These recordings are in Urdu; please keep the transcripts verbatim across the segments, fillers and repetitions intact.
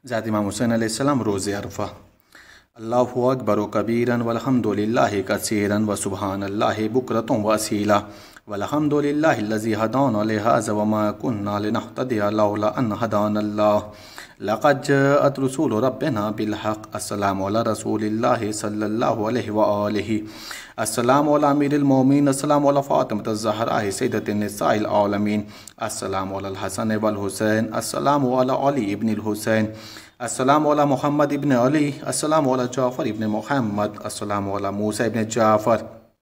ذات امام حسین علیہ السلام روز عرفہ۔ اللہ اکبر و کبیرن والحمد للہ کثیرن و سبحان اللہ بکرۃ و اصیلا والحمد للہ الذی ہدانا لہذا وما کنا لنہتدی لولا ان ہدانا اللہ لقد جاءت رسول ربنا بالحق۔ السلام علی رسول اللہ صلی اللہ علیہ وآلہ، السلام علی امیر المومنین، السلام علی فاطمۃ الزہراء سیدۃ النساء العالمین، السلام علی الحسن والحسین، السلام علی علی ابن الحسین، السلام علی محمد ابن علی، السلام علی جعفر ابن محمد، السلام علی موسیٰ ابن جعفر،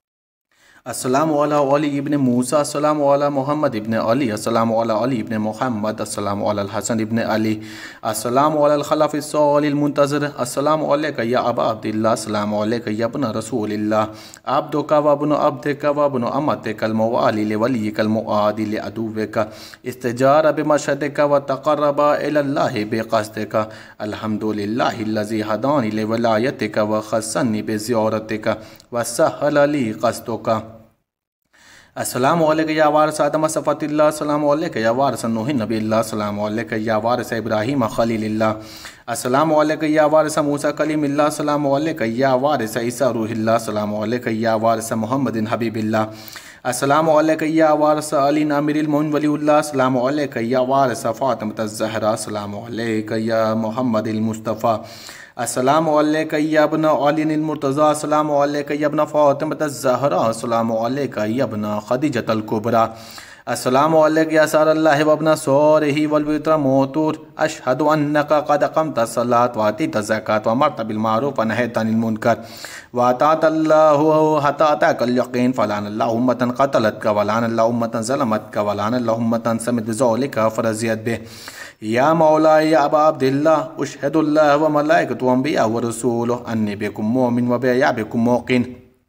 السلام علی علی ابن موسیٰ، السلام علی محمد ابن علی، السلام علی علی ابن محمد، السلام علی الحسن ابن علی، السلام علی الخلف الصالح المنتظر، السلام علیکہ یا ابا عبداللہ، السلام علیکہ یا ابن رسول اللہ، عبدک و ابن عبدک و ابن امتک الموالی لولیک المعادی لعدوک، استجار بمشہدک و تقرب الی اللہ بقصدک، الحمد للہ الذی ہدانی لولایتک و خصنی بزیارتک و سہل لی قصدک۔ السلام علیکہ یا وارث آدم صفوت اللہ، السلام علیکہ یا وارث نوح نبی اللہ، السلام علیکہ یا وارث ابراہیم خلیل اللہ، السلام علیکہ یا وارث موسیٰ کلیم اللہ، السلام علیکہ یا وارث عیسیٰ روح اللہ، السلام علیکہ یا وارث محمد حبیب اللہ، السلام علیکہ یا وارث علی امیر المومنین ولی اللہ، السلام علیکہ یا وارث فاطمۃ الزہراء، السلام علیکہ یا محمد المصطفیٰ، السلام علیکہ یا ابن علی المرتضیٰ، السلام علیکہ یا ابن فاطمۃ الزہراء، السلام علیکہ یا ابن خدیجۃ الکبریٰ، السلام علیکہ یا سار اللہ و ابن سورہ والوتر موتور، اشہد انک قد اقمت الصلاۃ وآتیت الزکاۃ وامرت بالمعروف ونہیت عن المنکر وآتاک اللہ حتی اتاک الیقین، فلعن اللہ امۃ قتلتک ولعن اللہ امۃ ظلمتک ولعن اللہ امۃ سمت بذلک فرضیت بہ، یا مولا یا ابا عبداللہ اشہد اللہ و ملائکۃ و انبیاء و رسولہ انی بکم مومن و بیا بکم موقن،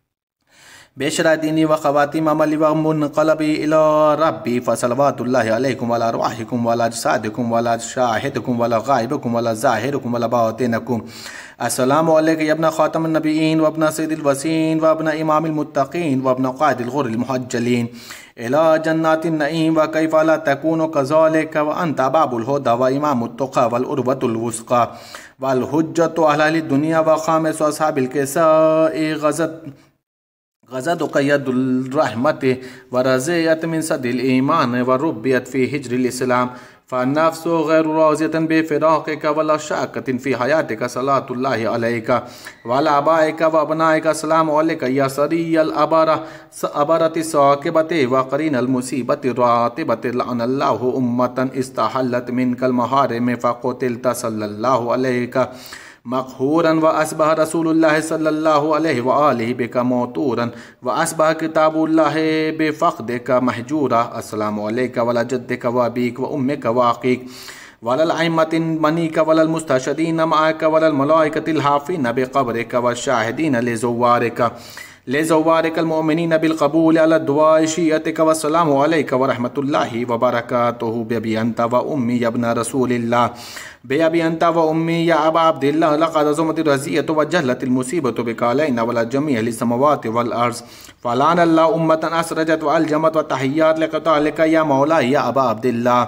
بشرا دینی و خواتیم عملی و منقلبی الی ربی فصلوات اللہ علیکم وعلی ارواحکم وعلی اجسادکم وعلی شاہدکم وعلی غائبکم وعلی ظاہرکم وعلی باطنکم، السلام علیکہ یا ابن خاتم النبیین و ابن سید الوسین و ابن امام المتقین و ابن قائد الغر المحجلین الى جنات النعیم و کیف لا تکون کذالک وانت باب الہدی و امام التقی والعروۃ الوثقی والحجۃ علی اہل الدنیا و خامس اصحاب الکساء غزت غزت قید الرحمت ورزیت من صد الایمان وربیت فی حجر الاسلام فالنفس غیر راضیت بفراقک ولا شاکت فی حیاتک صلاۃ اللہ علیک وعلی آبائک و ابنائک، السلام علیکہ یا سری الابرہ ابرۃ الثاقبۃ وقرین المصیبۃ الراتبۃ، لعن اللہ امۃ استحلت منک المحارم فقتلت صلی اللہ علیہ مقہورا واصبح رسول اللہ صلی اللہ علیہ وآلہ بک موتورا واصبح کتاب اللہ بفقدک محجورا، السلام علیکہ وعلی جدک وابیک وامک واخیک وعلی الائمۃ منیک وعلی المستشہدین معک وعلی الملائکۃ الحافین بقبرک والشاہدین لزوارک لزوارک المؤمنین بالقبول علی الدعاء شیعتک، والسلام علیکہ ورحمۃ اللہ وبرکاتہ بابی انت و امی یا ابن رسول اللہ، بابی انت و امی یا ابا عبداللہ، لقد عظمت الرزیۃ وجہلت المصیبۃ بک علینا وعلی جمیع السماوات والارض، فلعن اللہ امۃ اسرجت والجمت وتحیات لقتالک یا مولائی یا ابا عبداللہ،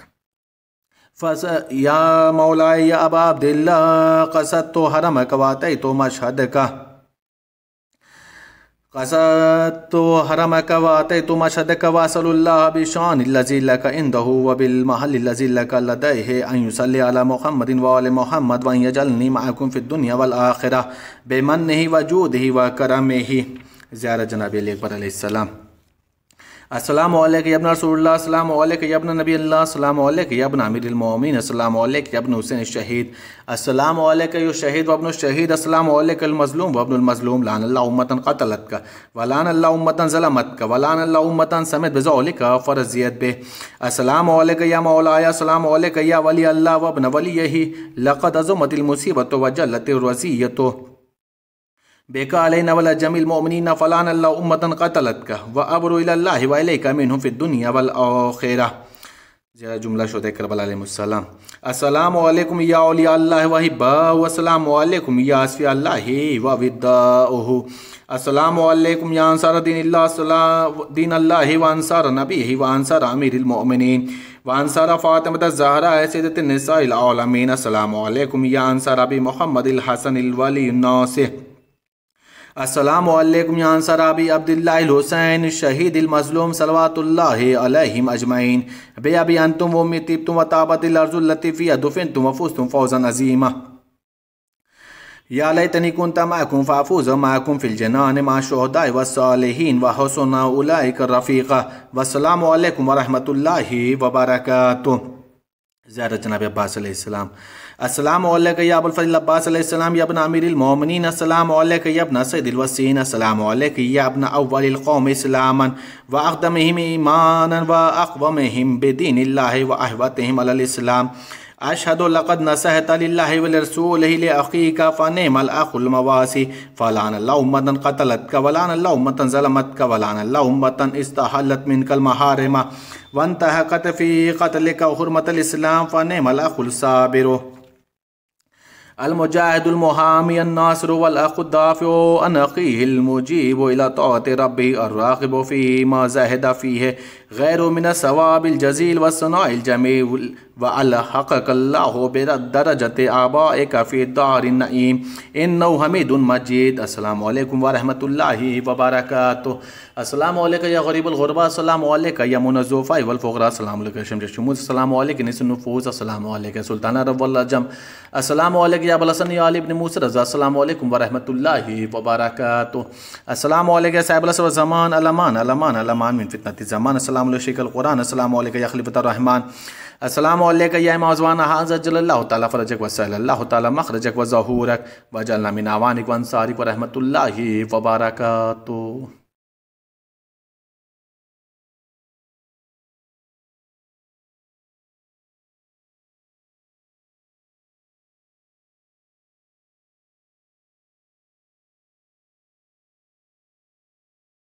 یا مولائی یا ابا عبداللہ قصدت حرمک واتیت مشہدک قصدت حرمک واتیت مشہدک واسأل اللہ بشان الذی لک عندہ وبالمحل الذی لک لدیہ ان یصلی علی محمد وآل محمد وان یجعلنی معکم فی الدنیا والآخرہ بمنہ وجودہ وکرمہ۔ زیارت جناب علی اکبر علیہ السلام۔ السلام علیکہ یا ابن رسول اللہ، السلام علیکہ یا ابن نبی اللہ، السلام علیکہ یا ابن امیر المومنین، السلام علیکہ یا ابن حسین الشہید، السلام علیکہ یا الشہید و ابن الشہید، السلام علیکہ المظلوم و ابن المظلوم، لعن اللہ امۃ قتلتک ولعن اللہ امۃ ظلمتک ولعن اللہ امۃ سمت بذلک فرضیت بہ، السلام علیکہ یا مولایا، السلام علیکہ یا ولی اللہ و ابن ولیہ، لقد عظمت المصیبۃ وجلت الرزیۃ بک علینا وعلی جمیع المؤمنین، فلعن اللہ امۃ قتلتک وابرؤ الی اللہ والیک منہم فی الدنیا والآخرہ۔ ذرا جملہ شہدائے کربلا علیہ السلام. السلام علیکم یا اولیاء اللہ و احباء، السلام علیکم یا اصفیاء اللہ و وداؤہ، السلام علیکم یا انصار دین اللہ دین اللہ و انصار نبیہ و انصار امیر المؤمنین و انصار فاطمۃ الزہرا سیدۃ النساء العالمین، السلام علیکم یا انصار ابی محمد الحسن الولی الناصح، السلام علیکم یا انصار ابی عبداللہ الحسین شہید المظلوم صلوات اللہ علیہم اجمعین، بے ابی انتم و امی طبتم و طابت الارض التی فیہا دفنتم و فزتم فوزا عظیما، یا لیتنی کنت معکم فافوز معکم فی الجنان مع الشہداء والصالحین وحسن اولئک الرفیقا، والسلام علیکم ورحمۃ اللہ وبرکاتہ. زیارت جناب عباس علیہ السلام. السلام علیکم یا ابو الفضل عباس علیہ السلام یا ابن امیر المومنین، السلام علیکم یا ابن سید الوسین، السلام علیکم یا ابن اول القوم اسلاما و اقدمہم ایمانا و اقومہم بدین اللہ و احوتہم علی الاسلام، اشہد لقد نصحت للہ ولرسولہ لأخیک فنعم الاخ المواسی، فلعن اللہ امتا قتلتک ولعن اللہ امتا ظلمتک ولعن اللہ امتا استحلت منک المحارم وانتہقت فی قتلک حرمت الاسلام، فنعم الاخ الصابر المجاہد المحامی الناصر والاخ الدافع عن اخیہ المجیب الى طاعت ربہ الراغب فیما زہد فیہ غیر من الثواب الجزیل والثناء الجمیل وَأَلْحَقَكَ اللَّهُ بِدَرَجَةِ آبَائِكَ فِي الدَّارِ النَّعِيمِ إِنَّهُ حَمِيدٌ مَجِيدٌ. السلام علیکم ورحمۃ اللہ وبرکاتہ. السلام علیکم یا غریب الغرباء، السلام علیکم یا من الضعفاء والفقراء، السلام علیکم شمس الشموس، السلام علیکم نصف النفوس، السلام علیکم سلطان رب العجم، السلام علیکم یا ابو الحسن یا علی ابن موسی رضا، السلام علیکم ورحمۃ اللہ وبرکاتہ. السلام علیکم صاحب العصر والزمان، الامان الامان الامان من فتنة الزمان، السلام علیکم شیخ القرآن، السلام علیکم یا خلیفۃ الرحمن، السلام علیکم یا امام زمانہ، عزل اللہ تعالیٰ فرجک وسهل اللہ تعالیٰ مخرجک وظہورک، وجعلنا من اعوانک وانصارک ورحمۃ اللہ وبرکاتہ.